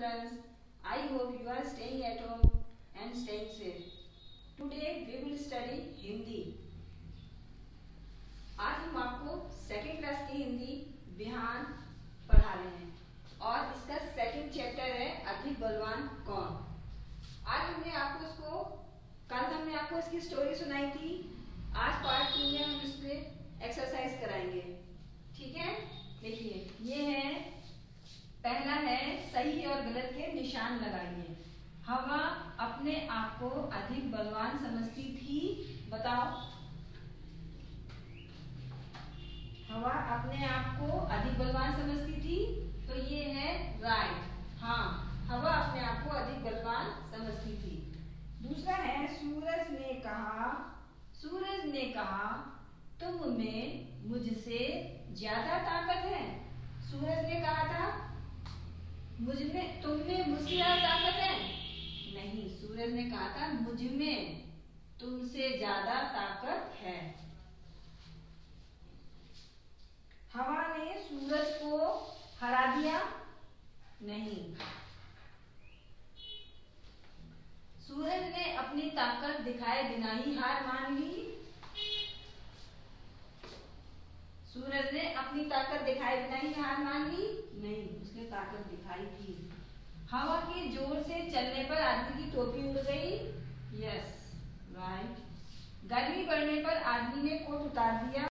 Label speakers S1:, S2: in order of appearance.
S1: children, I hope you are staying at home and staying safe. Today we will study Hindi. आज हम आपको second class की हिंदी बिहान पढ़ा रहे हैं और इसका सेकेंड चैप्टर है अधिक बलवान कौन. आज हमने आपको कल हमने आपको इसकी स्टोरी सुनाई थी. आज पार्ट 2 में हम इस पे एक्सरसाइज कराएंगे. ठीक है, देखिए ये है, पहला है सही और गलत के निशान लगाइए. हवा अपने आप को अधिक बलवान समझती थी. बताओ, हवा अपने आप को अधिक बलवान समझती थी, तो ये है राइट. हाँ, हवा अपने आप को अधिक बलवान समझती थी. दूसरा है सूरज ने कहा तुम में मुझसे ज्यादा ताकत है. सूरज ने कहा था तुम में मुझसे ज्यादा ताकत है. नहीं, सूरज ने कहा था मुझ में तुमसे ज्यादा ताकत है. हवा ने सूरज को हरा दिया. नहीं, सूरज ने अपनी ताकत दिखाए बिना ही हार मान ली. सूरज ने अपनी ताकत दिखाए बिना ही हार मान ली. नहीं, उसने ताकत दिखाई थी. हवा के जोर से चलने पर आदमी की टोपी उड़ गई. Yes, right. गर्मी बढ़ने पर आदमी ने कोट उतार दिया.